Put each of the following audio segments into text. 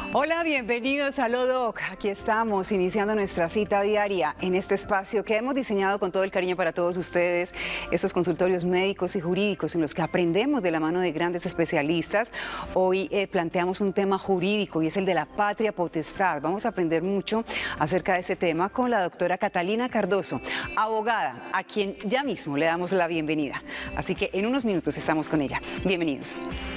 Hola, bienvenidos a Lodoc. Aquí estamos iniciando nuestra cita diaria en este espacio que hemos diseñado con todo el cariño para todos ustedes, estos consultorios médicos y jurídicos en los que aprendemos de la mano de grandes especialistas. Hoy planteamos un tema jurídico y es el de la patria potestad. Vamos a aprender mucho acerca de este tema con la doctora Catalina Cardoso, abogada, a quien ya mismo le damos la bienvenida. Así que en unos minutos estamos con ella. Bienvenidos.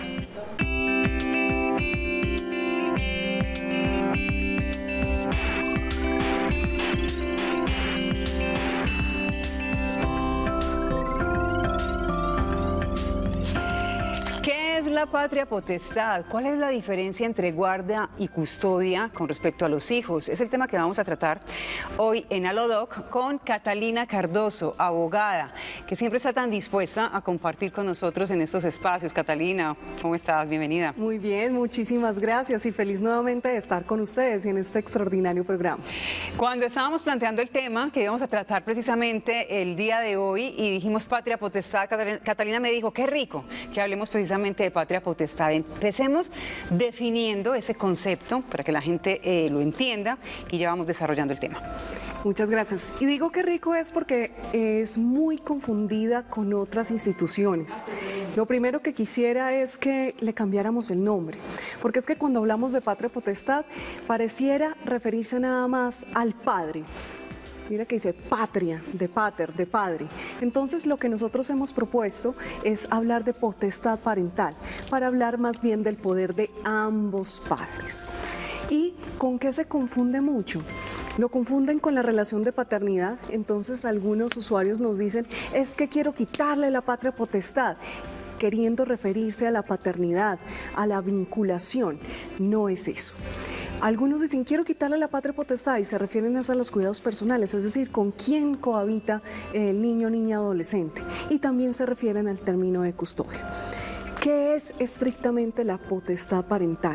La patria potestad, ¿cuál es la diferencia entre guardia y custodia con respecto a los hijos? Es el tema que vamos a tratar hoy en Lodoc con Catalina Cardoso, abogada, que siempre está tan dispuesta a compartir con nosotros en estos espacios. Catalina, ¿cómo estás? Bienvenida. Muy bien, muchísimas gracias y feliz nuevamente de estar con ustedes en este extraordinario programa. Cuando estábamos planteando el tema que íbamos a tratar precisamente el día de hoy y dijimos patria potestad, Catalina me dijo, qué rico que hablemos precisamente de patria potestad. Empecemos definiendo ese concepto para que la gente lo entienda y ya vamos desarrollando el tema. Muchas gracias. Y digo que rico es porque es muy confundida con otras instituciones. Lo primero que quisiera es que le cambiáramos el nombre, porque es que cuando hablamos de patria potestad pareciera referirse nada más al padre. Mira que dice patria, de pater, de padre. Entonces lo que nosotros hemos propuesto es hablar de potestad parental, para hablar más bien del poder de ambos padres. ¿Y con qué se confunde mucho? Lo confunden con la relación de paternidad. Entonces algunos usuarios nos dicen, es que quiero quitarle la patria potestad, queriendo referirse a la paternidad, a la vinculación. No es eso. Algunos dicen, quiero quitarle la patria potestad y se refieren a los cuidados personales, es decir, con quién cohabita el niño, niña, adolescente. Y también se refieren al término de custodia. ¿Qué es estrictamente la potestad parental?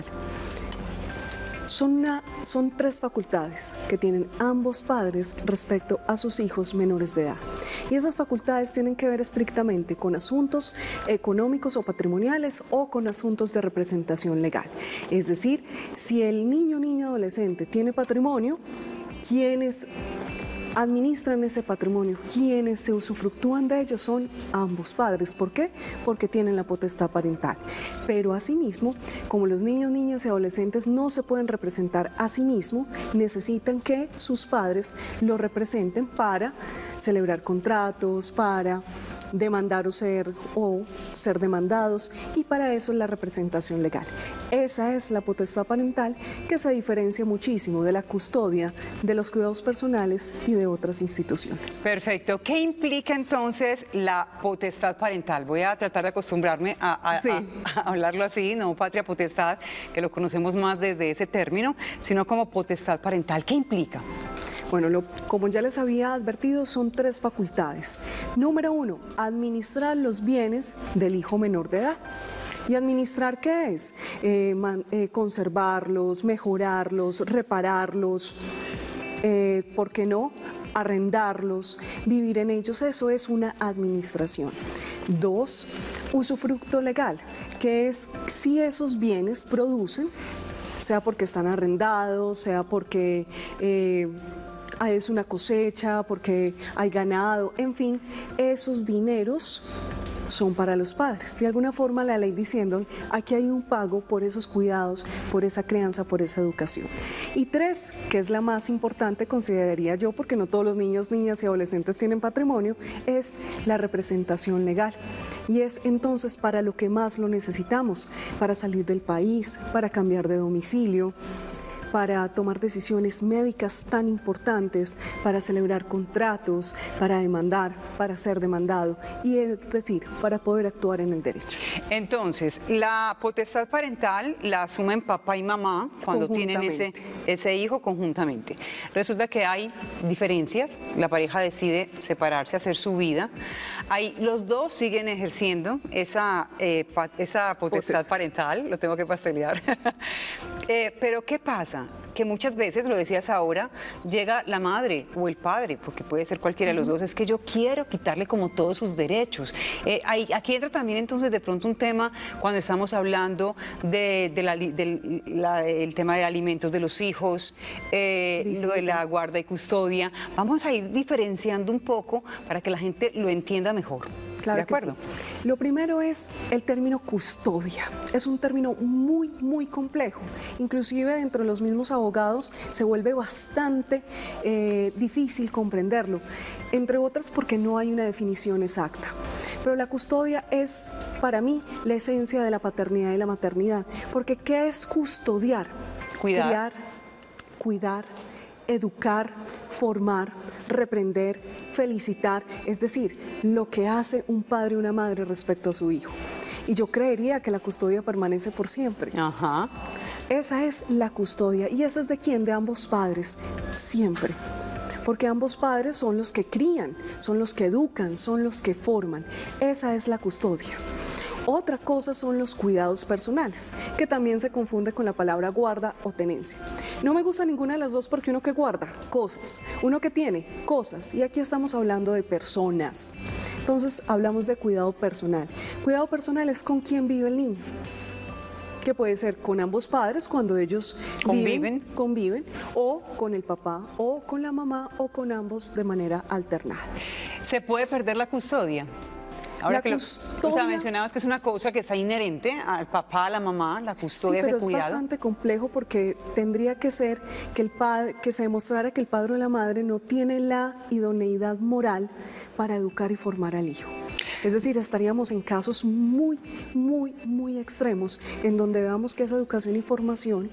Son tres facultades que tienen ambos padres respecto a sus hijos menores de edad. Y esas facultades tienen que ver estrictamente con asuntos económicos o patrimoniales o con asuntos de representación legal. Es decir, si el niño, niña, adolescente tiene patrimonio, ¿quiénes administran ese patrimonio? Quienes se usufructúan de ellos son ambos padres. ¿Por qué? Porque tienen la potestad parental. Pero asimismo, como los niños, niñas y adolescentes no se pueden representar a sí mismos, necesitan que sus padres lo representen para celebrar contratos, para demandar o ser demandados, y para eso es la representación legal. Esa es la potestad parental, que se diferencia muchísimo de la custodia, de los cuidados personales y de otras instituciones. Perfecto. ¿Qué implica entonces la potestad parental? Voy a tratar de acostumbrarme a hablarlo así, no patria potestad, que lo conocemos más desde ese término, sino como potestad parental. ¿Qué implica? Bueno, como ya les había advertido, son tres facultades. Número uno, administrar los bienes del hijo menor de edad. ¿Y administrar qué es? Conservarlos, mejorarlos, repararlos, ¿por qué no? Arrendarlos, vivir en ellos, eso es una administración. Dos, usufructo legal, que es si esos bienes producen, sea porque están arrendados, sea porque es una cosecha, porque hay ganado, en fin, esos dineros son para los padres. De alguna forma la ley diciendo, aquí hay un pago por esos cuidados, por esa crianza, por esa educación. Y tres, que es la más importante, consideraría yo, porque no todos los niños, niñas y adolescentes tienen patrimonio, es la representación legal. Y es entonces para lo que más lo necesitamos, para salir del país, para cambiar de domicilio, para tomar decisiones médicas tan importantes, para celebrar contratos, para demandar, para ser demandado, y es decir, para poder actuar en el derecho. Entonces, la potestad parental la asumen papá y mamá cuando tienen ese hijo conjuntamente. Resulta que hay diferencias, la pareja decide separarse, hacer su vida, los dos siguen ejerciendo esa potestad parental, lo tengo que pastelear, pero ¿qué pasa? pasa? Que muchas veces, lo decías ahora, llega la madre o el padre, porque puede ser cualquiera de los dos, es que yo quiero quitarle como todos sus derechos. Aquí entra también entonces de pronto un tema cuando estamos hablando del tema de alimentos de los hijos, lo de la guarda y custodia. Vamos a ir diferenciando un poco para que la gente lo entienda mejor. Claro, ¿de acuerdo? Que sí. Lo primero es el término custodia. Es un término muy, muy complejo. Inclusive dentro de los mismos abogados se vuelve bastante difícil comprenderlo, entre otras porque no hay una definición exacta. Pero la custodia es, para mí, la esencia de la paternidad y la maternidad. Porque ¿qué es custodiar? Cuidar. Criar, cuidar, educar, formar, reprender, felicitar, es decir, lo que hace un padre y una madre respecto a su hijo. Y yo creería que la custodia permanece por siempre. Ajá. Esa es la custodia. ¿Y esa es de quién? De ambos padres, siempre. Porque ambos padres son los que crían, son los que educan, son los que forman. Esa es la custodia. Otra cosa son los cuidados personales, que también se confunde con la palabra guarda o tenencia. No me gusta ninguna de las dos porque uno que guarda cosas, uno que tiene cosas, y aquí estamos hablando de personas. Entonces hablamos de cuidado personal. Cuidado personal es con quién vive el niño, que puede ser con ambos padres cuando ellos conviven, o con el papá, o con la mamá, o con ambos de manera alternada. ¿Se puede perder la custodia? Ahora que mencionabas que es una cosa que está inherente al papá, a la mamá, la custodia, sí, pero de cuidado. Es bastante complejo porque tendría que ser que el padre, que se demostrara que el padre o la madre no tiene la idoneidad moral para educar y formar al hijo. Es decir, estaríamos en casos muy, muy, muy extremos en donde veamos que esa educación y formación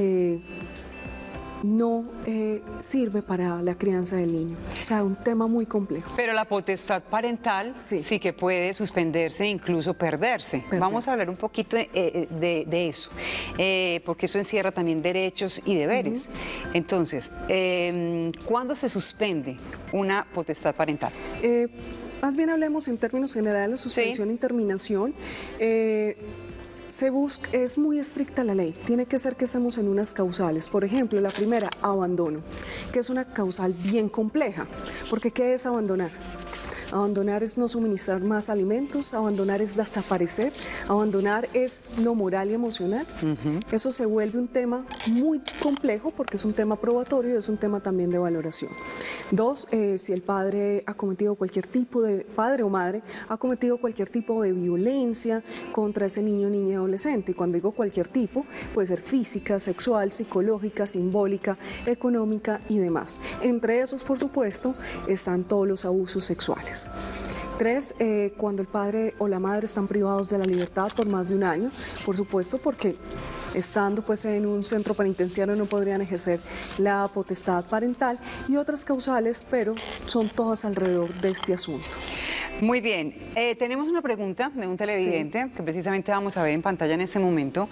no sirve para la crianza del niño. O sea, un tema muy complejo. Pero la potestad parental sí que puede suspenderse e incluso perderse. Vamos a hablar un poquito de eso, porque eso encierra también derechos y deberes. Entonces, ¿cuándo se suspende una potestad parental? Más bien hablemos en términos generales, suspensión y terminación. Es muy estricta la ley, tiene que ser que estemos en unas causales. Por ejemplo, la primera, abandono, que es una causal bien compleja, porque ¿qué es abandonar? Abandonar es no suministrar más alimentos, abandonar es desaparecer, abandonar es no moral y emocional. Eso se vuelve un tema muy complejo porque es un tema probatorio y es un tema también de valoración. Dos, si el padre ha cometido cualquier tipo de, padre o madre, ha cometido cualquier tipo de violencia contra ese niño, niña y adolescente. Y cuando digo cualquier tipo, puede ser física, sexual, psicológica, simbólica, económica y demás. Entre esos, por supuesto, están todos los abusos sexuales. 3, cuando el padre o la madre están privados de la libertad por más de un año, por supuesto, porque estando pues en un centro penitenciario no podrían ejercer la potestad parental, y otras causales, pero son todas alrededor de este asunto. Muy bien, tenemos una pregunta de un televidente que precisamente vamos a ver en pantalla en este momento,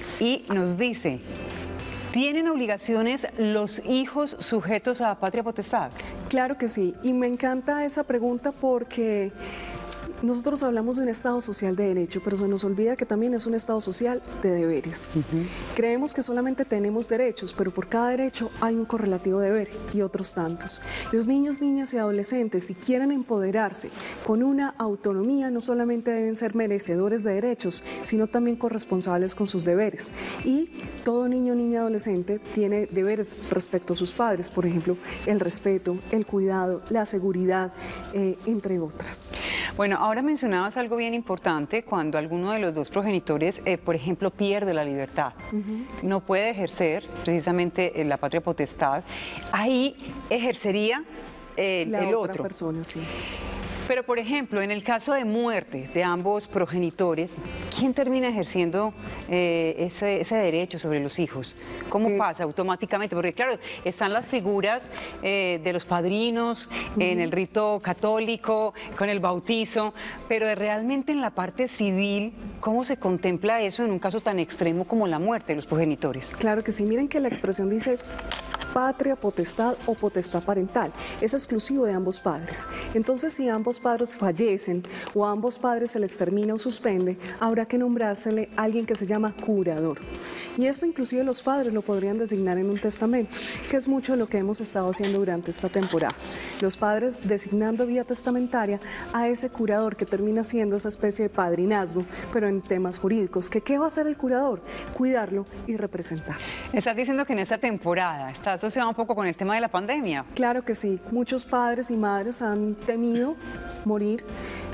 y nos dice: ¿tienen obligaciones los hijos sujetos a patria potestad? Claro que sí, y me encanta esa pregunta porque nosotros hablamos de un Estado social de derecho, pero se nos olvida que también es un Estado social de deberes. Creemos que solamente tenemos derechos, pero por cada derecho hay un correlativo deber y otros tantos. Los niños, niñas y adolescentes, si quieren empoderarse con una autonomía, no solamente deben ser merecedores de derechos, sino también corresponsables con sus deberes. Y todo niño, niña, adolescente tiene deberes respecto a sus padres, por ejemplo, el respeto, el cuidado, la seguridad, entre otras. Bueno, ahora mencionabas algo bien importante, cuando alguno de los dos progenitores, por ejemplo, pierde la libertad, no puede ejercer precisamente la patria potestad, ahí ejercería la otra persona, sí. Pero, por ejemplo, en el caso de muerte de ambos progenitores, ¿quién termina ejerciendo ese derecho sobre los hijos? ¿Cómo pasa automáticamente? Porque, claro, están las figuras de los padrinos en el rito católico, con el bautizo, pero realmente en la parte civil, ¿cómo se contempla eso en un caso tan extremo como la muerte de los progenitores? Claro que sí, miren que la expresión dice patria potestad o potestad parental. Es exclusivo de ambos padres. Entonces, si ambos padres fallecen o a ambos padres se les termina o suspende, habrá que nombrársele a alguien que se llama curador. Y esto inclusive los padres lo podrían designar en un testamento, que es mucho de lo que hemos estado haciendo durante esta temporada. Los padres designando vía testamentaria a ese curador que termina siendo esa especie de padrinazgo, pero en temas jurídicos. ¿Qué va a hacer el curador? Cuidarlo y representar. Estás diciendo que en esta temporada está asociado un poco con el tema de la pandemia. Claro que sí. Muchos padres y madres han temido morir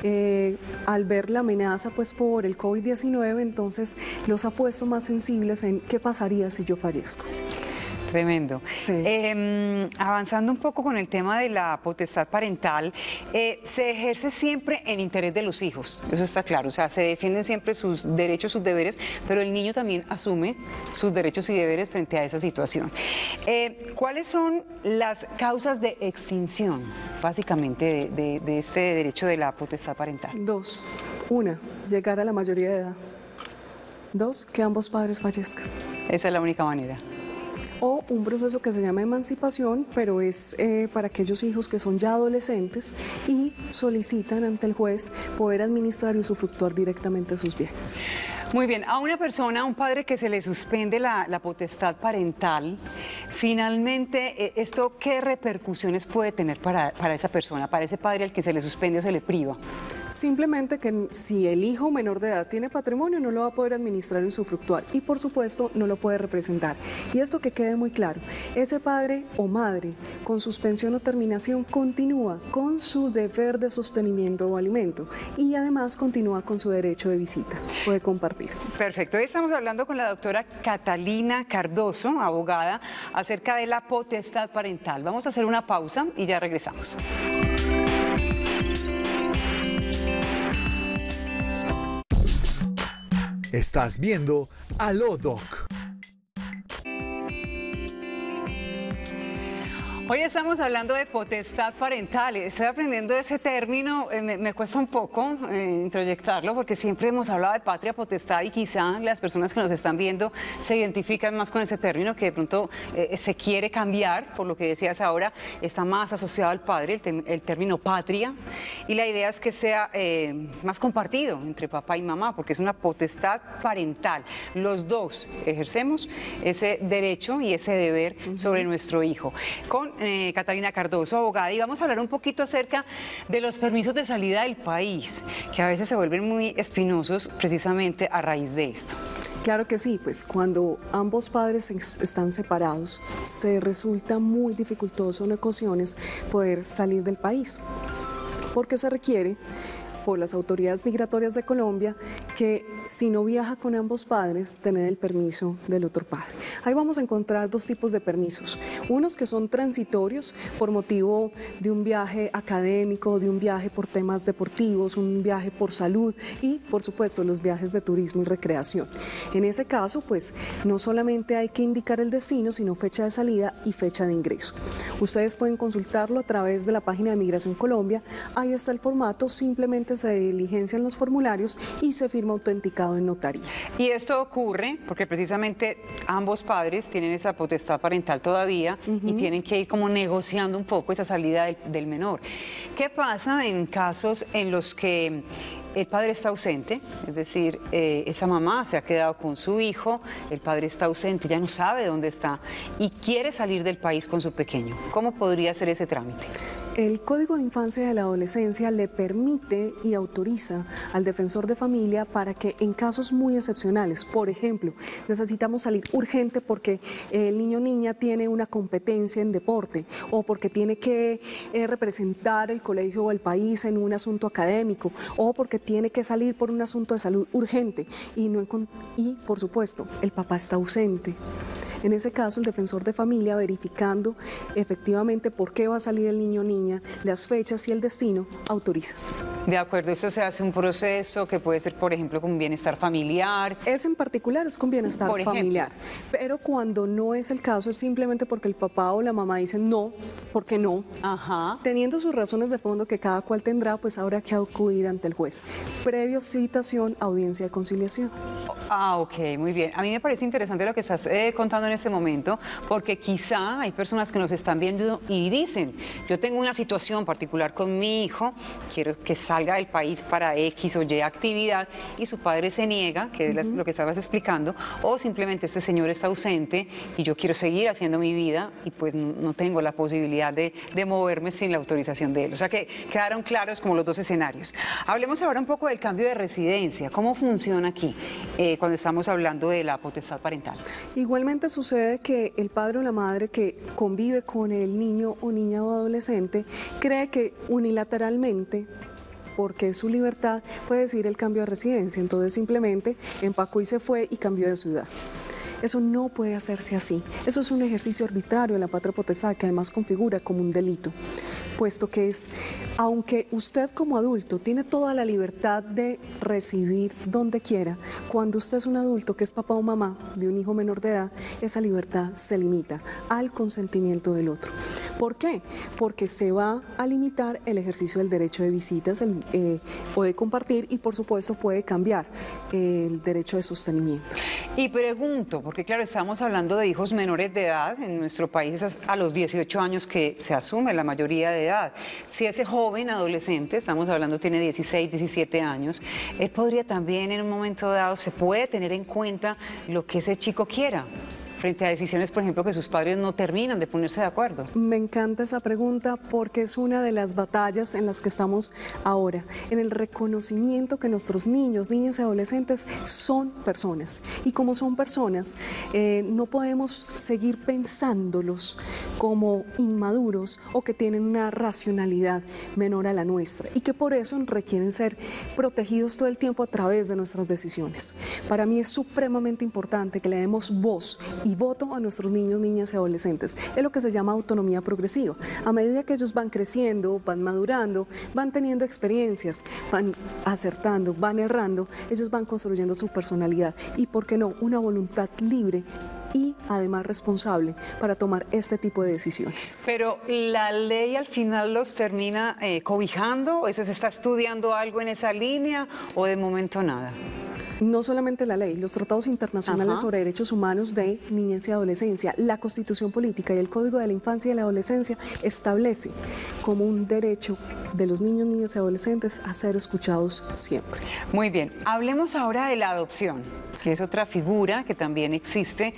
al ver la amenaza pues por el COVID-19, entonces los ha puesto más sensibles en qué pasaría si yo fallezco. Tremendo. Sí. Avanzando un poco con el tema de la potestad parental, se ejerce siempre en interés de los hijos, eso está claro, o sea, se defienden siempre sus derechos, sus deberes, pero el niño también asume sus derechos y deberes frente a esa situación. ¿Cuáles son las causas de extinción, básicamente, de este derecho de la potestad parental? Dos. Una, llegar a la mayoría de edad. Dos, que ambos padres fallezcan. Esa es la única manera. O un proceso que se llama emancipación, pero es para aquellos hijos que son ya adolescentes y solicitan ante el juez poder administrar y usufructuar directamente sus bienes. Muy bien, a una persona, a un padre que se le suspende la potestad parental, finalmente, ¿esto qué repercusiones puede tener para esa persona, para ese padre al que se le suspende o se le priva? Simplemente que si el hijo menor de edad tiene patrimonio, no lo va a poder administrar y usufructuar y, por supuesto, no lo puede representar. Y esto que quede muy claro, ese padre o madre con suspensión o terminación continúa con su deber de sostenimiento o alimento y además continúa con su derecho de visita, puede compartir. Perfecto, hoy estamos hablando con la doctora Catalina Cardoso, abogada, acerca de la potestad parental. Vamos a hacer una pausa y ya regresamos. Estás viendo Aló Doc. Hoy estamos hablando de potestad parental. Estoy aprendiendo ese término, me cuesta un poco introyectarlo porque siempre hemos hablado de patria potestad y quizá las personas que nos están viendo se identifican más con ese término que de pronto se quiere cambiar, por lo que decías ahora, está más asociado al padre, el término patria, y la idea es que sea más compartido entre papá y mamá porque es una potestad parental. Los dos ejercemos ese derecho y ese deber sobre nuestro hijo. Con Catalina Cardoso, abogada, y vamos a hablar un poquito acerca de los permisos de salida del país, que a veces se vuelven muy espinosos precisamente a raíz de esto. Claro que sí, pues cuando ambos padres están separados, se resulta muy dificultoso en ocasiones poder salir del país, porque se requiere por las autoridades migratorias de Colombia que si no viaja con ambos padres, tener el permiso del otro padre. Ahí vamos a encontrar dos tipos de permisos, unos que son transitorios por motivo de un viaje académico, de un viaje por temas deportivos, un viaje por salud y por supuesto los viajes de turismo y recreación. En ese caso, pues no solamente hay que indicar el destino, sino fecha de salida y fecha de ingreso. Ustedes pueden consultarlo a través de la página de Migración Colombia, ahí está el formato, simplemente se diligencian los formularios y se firma autenticado en notaría. Y esto ocurre porque precisamente ambos padres tienen esa potestad parental todavía y tienen que ir como negociando un poco esa salida del menor. ¿Qué pasa en casos en los que el padre está ausente? Es decir, esa mamá se ha quedado con su hijo, el padre está ausente, ya no sabe dónde está y quiere salir del país con su pequeño. ¿Cómo podría ser ese trámite? El Código de Infancia y de la Adolescencia le permite y autoriza al defensor de familia para que en casos muy excepcionales, por ejemplo, necesitamos salir urgente porque el niño o niña tiene una competencia en deporte o porque tiene que representar el colegio o el país en un asunto académico o porque tiene que salir por un asunto de salud urgente y por supuesto, el papá está ausente. En ese caso, el defensor de familia, verificando efectivamente por qué va a salir el niño o niña, las fechas y el destino, autoriza. De acuerdo, esto se hace un proceso que puede ser, por ejemplo, con bienestar familiar. Es en particular, es con bienestar familiar, pero cuando no es el caso es simplemente porque el papá o la mamá dicen no, porque no, teniendo sus razones de fondo que cada cual tendrá, pues habrá que acudir ante el juez. Previo citación, audiencia de conciliación. Ok, muy bien. A mí me parece interesante lo que estás contando en este momento, porque quizá hay personas que nos están viendo y dicen, yo tengo una situación particular con mi hijo, quiero que salga del país para X o Y actividad, y su padre se niega, que es lo que estabas explicando, o simplemente este señor está ausente y yo quiero seguir haciendo mi vida y pues no tengo la posibilidad de moverme sin la autorización de él. O sea que quedaron claros como los dos escenarios. Hablemos ahora un poco del cambio de residencia. ¿Cómo funciona aquí cuando estamos hablando de la potestad parental? Igualmente sucede que el padre o la madre que convive con el niño o niña o adolescente cree que unilateralmente, porque es su libertad, puede decidir el cambio de residencia. Entonces simplemente empacó y se fue y cambió de ciudad. Eso no puede hacerse así. Eso es un ejercicio arbitrario de la patria potestad que además configura como un delito, puesto que es, aunque usted como adulto tiene toda la libertad de residir donde quiera, cuando usted es un adulto que es papá o mamá de un hijo menor de edad, esa libertad se limita al consentimiento del otro. ¿Por qué? Porque se va a limitar el ejercicio del derecho de visitas o de compartir y por supuesto puede cambiar el derecho de sostenimiento. Y pregunto, porque claro, estamos hablando de hijos menores de edad, en nuestro país es a los 18 años que se asume la mayoría de edad. Si ese joven adolescente, estamos hablando tiene 16, 17 años, él podría también en un momento dado, se puede tener en cuenta lo que ese chico quiera, frente a decisiones, por ejemplo, que sus padres no terminan de ponerse de acuerdo. Me encanta esa pregunta porque es una de las batallas en las que estamos ahora, en el reconocimiento que nuestros niños, niñas y adolescentes son personas. Y como son personas, no podemos seguir pensándolos como inmaduros o que tienen una racionalidad menor a la nuestra y que por eso requieren ser protegidos todo el tiempo a través de nuestras decisiones. Para mí es supremamente importante que le demos voz y voto a nuestros niños, niñas y adolescentes. Es lo que se llama autonomía progresiva. A medida que ellos van creciendo, van madurando, van teniendo experiencias, van acertando, van errando, ellos van construyendo su personalidad y, ¿por qué no?, una voluntad libre y además responsable para tomar este tipo de decisiones. Pero la ley al final los termina cobijando, ¿eso se está estudiando algo en esa línea o de momento nada? No solamente la ley, los tratados internacionales sobre derechos humanos de niñez y adolescencia, la Constitución Política y el Código de la Infancia y la Adolescencia establece como un derecho de los niños, niñas y adolescentes a ser escuchados siempre. Muy bien, hablemos ahora de la adopción, que es otra figura que también existe.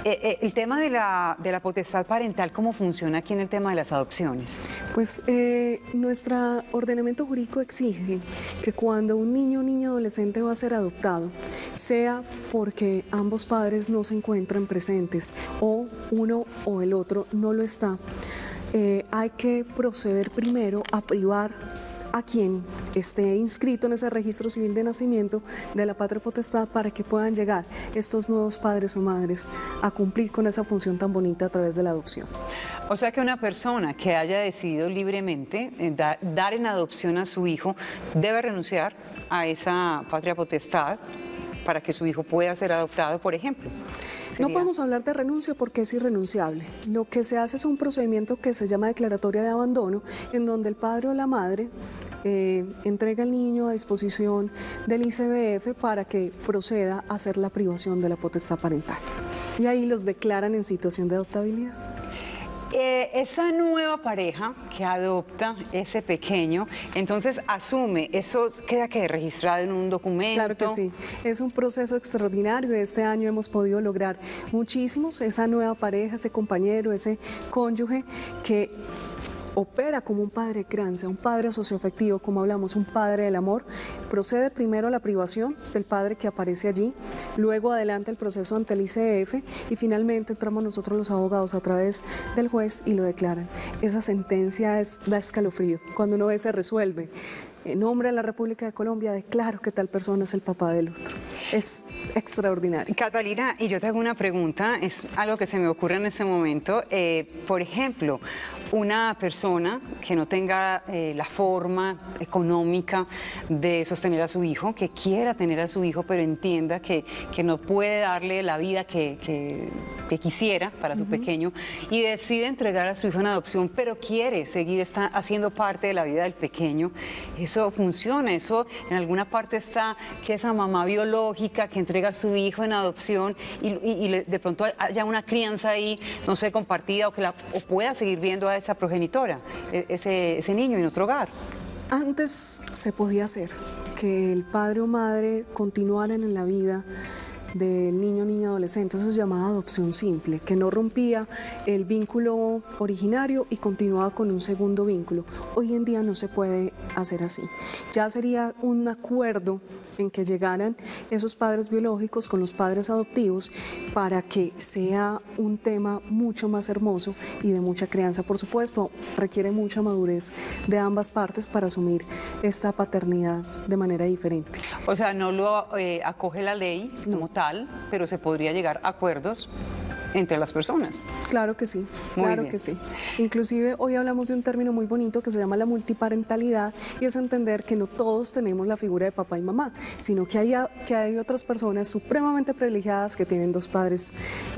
El tema de la potestad parental, ¿cómo funciona aquí en el tema de las adopciones? Pues nuestro ordenamiento jurídico exige que cuando un niño o niña adolescente va a ser adoptado, sea porque ambos padres no se encuentran presentes o uno o el otro no lo está, hay que proceder primero a privar a quien esté inscrito en ese registro civil de nacimiento de la patria potestad para que puedan llegar estos nuevos padres o madres a cumplir con esa función tan bonita a través de la adopción. O sea que una persona que haya decidido libremente dar en adopción a su hijo debe renunciar a esa patria potestad para que su hijo pueda ser adoptado, por ejemplo. No podemos hablar de renuncia porque es irrenunciable. Lo que se hace es un procedimiento que se llama declaratoria de abandono, en donde el padre o la madre entrega al niño a disposición del ICBF para que proceda a hacer la privación de la potestad parental. Y ahí los declaran en situación de adoptabilidad. Esa nueva pareja que adopta ese pequeño, entonces asume, eso queda que registrado en un documento. Claro que sí, es un proceso extraordinario. Este año hemos podido lograr muchísimos, esa nueva pareja, ese compañero, ese cónyuge que opera como un padre crianza, un padre socioafectivo, como hablamos, un padre del amor. Procede primero a la privación del padre que aparece allí, luego adelanta el proceso ante el ICF y finalmente entramos nosotros los abogados a través del juez y lo declaran. Esa sentencia da escalofrío. Cuando uno ve se resuelve, en nombre de la República de Colombia, declaro que tal persona es el papá del otro. Es extraordinario. Catalina, y yo te hago una pregunta, es algo que se me ocurre en este momento. Por ejemplo, una persona que no tenga la forma económica de sostener a su hijo, que quiera tener a su hijo, pero entienda que no puede darle la vida que quisiera para su pequeño, y decide entregar a su hijo en adopción, pero quiere seguir haciendo parte de la vida del pequeño. Eso funciona, eso en alguna parte está que esa mamá biológica que entrega a su hijo en adopción y de pronto haya una crianza ahí, no sé, compartida, o pueda seguir viendo a esa progenitora, ese niño en otro hogar. Antes se podía hacer que el padre o madre continuaran en la vida del niño, niña, adolescente. Eso se llamaba adopción simple, que no rompía el vínculo originario y continuaba con un segundo vínculo. Hoy en día no se puede hacer así. Ya sería un acuerdo en que llegaran esos padres biológicos con los padres adoptivos para que sea un tema mucho más hermoso y de mucha crianza. Por supuesto, requiere mucha madurez de ambas partes para asumir esta paternidad de manera diferente. O sea, no lo acoge la ley como tal, pero se podría llegar a acuerdos entre las personas. Claro que sí, claro que sí. Inclusive hoy hablamos de un término muy bonito que se llama la multiparentalidad, y es entender que no todos tenemos la figura de papá y mamá, sino que hay otras personas supremamente privilegiadas que tienen dos padres,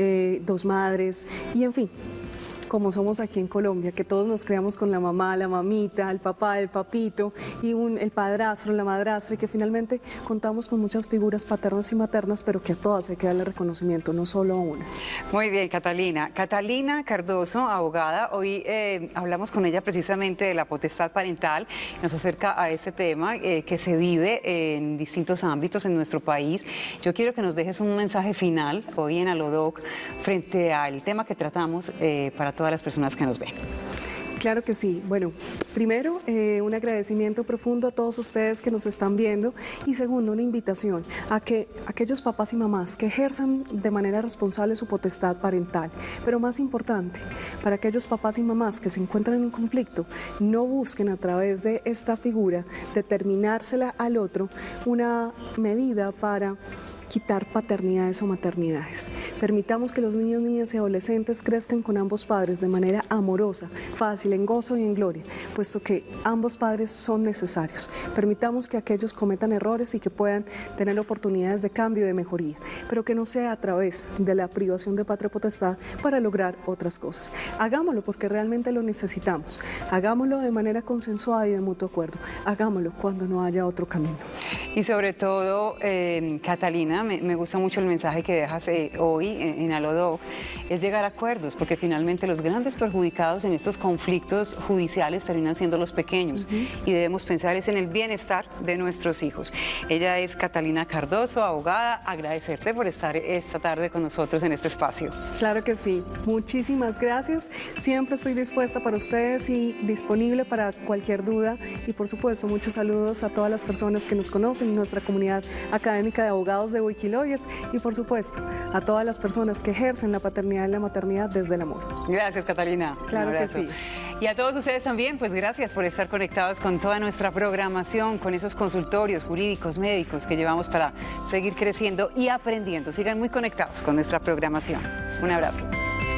dos madres, y en fin, como somos aquí en Colombia, que todos nos criamos con la mamá, la mamita, el papá, el papito, y el padrastro, la madrastra, y que finalmente contamos con muchas figuras paternas y maternas, pero que a todas hay que darle reconocimiento, no solo a una. Muy bien, Catalina. Catalina Cardoso, abogada, hoy hablamos con ella precisamente de la potestad parental, nos acerca a este tema que se vive en distintos ámbitos en nuestro país. Yo quiero que nos dejes un mensaje final hoy en Alodoc frente al tema que tratamos para todas las personas que nos ven. Claro que sí. Bueno, primero, un agradecimiento profundo a todos ustedes que nos están viendo, y segundo, una invitación a que aquellos papás y mamás que ejerzan de manera responsable su potestad parental, pero más importante, para aquellos papás y mamás que se encuentran en un conflicto, no busquen a través de esta figura determinársela al otro una medida para quitar paternidades o maternidades. Permitamos que los niños, niñas y adolescentes crezcan con ambos padres de manera amorosa, fácil, en gozo y en gloria, puesto que ambos padres son necesarios. Permitamos que aquellos cometan errores y que puedan tener oportunidades de cambio y de mejoría, pero que no sea a través de la privación de patria potestad para lograr otras cosas. Hagámoslo porque realmente lo necesitamos. Hagámoslo de manera consensuada y de mutuo acuerdo. Hagámoslo cuando no haya otro camino. Y sobre todo, Catalina, me gusta mucho el mensaje que dejas hoy en Alodoc, es llegar a acuerdos, porque finalmente los grandes perjudicados en estos conflictos judiciales terminan siendo los pequeños, y debemos pensar en el bienestar de nuestros hijos. Ella es Catalina Cardoso, abogada. Agradecerte por estar esta tarde con nosotros en este espacio. Claro que sí, muchísimas gracias. Siempre estoy dispuesta para ustedes y disponible para cualquier duda, y por supuesto muchos saludos a todas las personas que nos conocen, nuestra comunidad académica de abogados de Wikilawyers, y por supuesto a todas las personas que ejercen la paternidad y la maternidad desde el amor. Gracias, Catalina. Claro que sí. Y a todos ustedes también, pues gracias por estar conectados con toda nuestra programación, con esos consultorios jurídicos, médicos que llevamos para seguir creciendo y aprendiendo. Sigan muy conectados con nuestra programación. Un abrazo.